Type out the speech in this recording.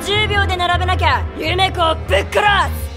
10秒で並べなきゃ夢子をぶっ殺す。